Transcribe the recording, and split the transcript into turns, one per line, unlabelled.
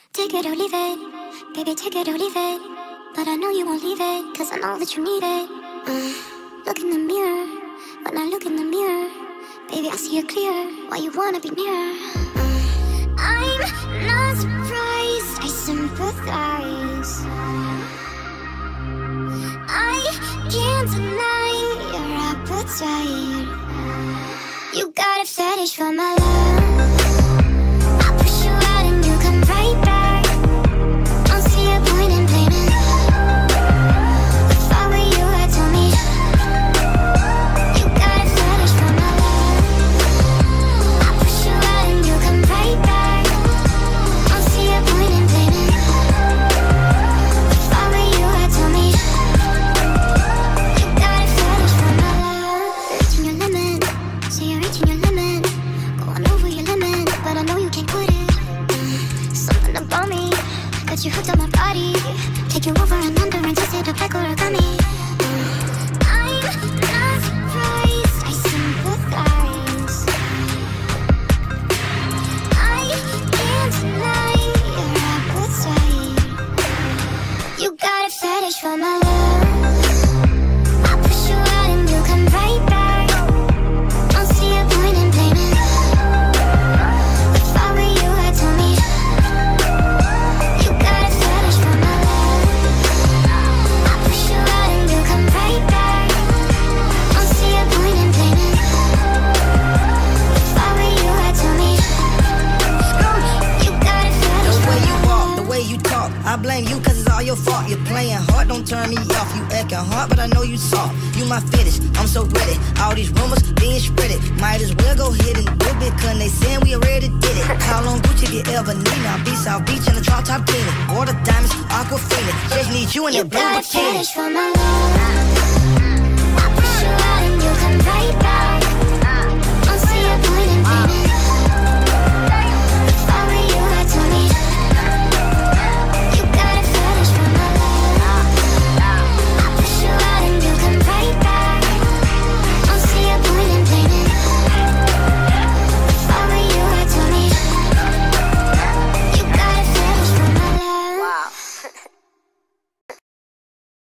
Take it or leave it, baby, take it or leave it. But I know you won't leave it, cause I know that you need it. Look in the mirror, when I look in the mirror, baby, I see it clear, why you wanna be near. I'm not surprised, I sympathize. I can't deny your appetite. You got a fetish for my love. I push you out and you come right back. Don't see a point in blaming. If I were you, I'd tell me. You got a fetish for my love. I push you out and you come right back. Don't see a point in blaming. If I were you, I'd tell me. You got a fetish for my love. Reaching your limit, so you're reaching your limit. Going over your limit, but I know you can't quit it. Something about me got you hooked on my body. Take you over and under and twist it up like origami. I'm not surprised, I sympathize. I can't deny your appetite. You got a fetish for my love. I push you out and you come right back. Don't see a point in blaming. If I were you, I'd tell me. You got a fetish for my love. I push you out and you come right back. Don't see a point in blaming. If I were you, I'd tell me. You got a fetish for
The way you
my
walk,
love.
the way you talk, I blame you cause it's all your fault. You're playing hard, don't turn me off. You acting hard, but I know you soft. You my fetish, I'm so ready. All these rumors being spreaded. Might as well go ahead and do it, cause they saying we already did it. How long Gucci if you ever need? Now be South Beach and the drop top cleaning. Water diamonds, aqua feeling. Just need you in
You
that blue
got a
bikini.
fetish for my love. I push you